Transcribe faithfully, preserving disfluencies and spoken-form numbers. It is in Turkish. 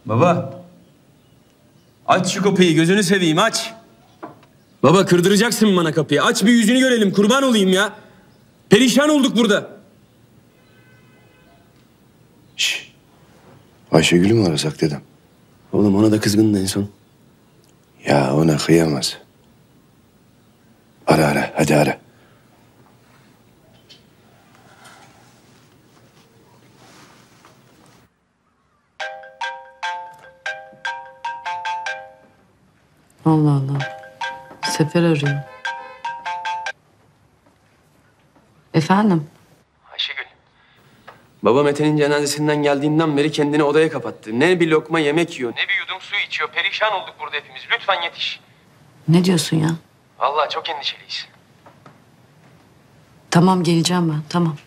Baba. Aç şu kapıyı, gözünü seveyim, aç. Baba, kırdıracaksın bana kapıyı. Aç, bir yüzünü görelim, kurban olayım ya. Perişan olduk burada. Şş. Ayşegül'ü mü arasak dedim. Oğlum, ona da kızgındı en son. Ya ona kıyamaz. Ara ara, hadi ara. Allah Allah. Sefer arıyor. Efendim? Ayşegül. Baba Mete'nin cenazesinden geldiğinden beri kendini odaya kapattı. Ne bir lokma yemek yiyor, ne bir yudum su içiyor. Perişan olduk burada hepimiz. Lütfen yetiş. Ne diyorsun ya? Vallahi çok endişeliyiz. Tamam, geleceğim ben. Tamam.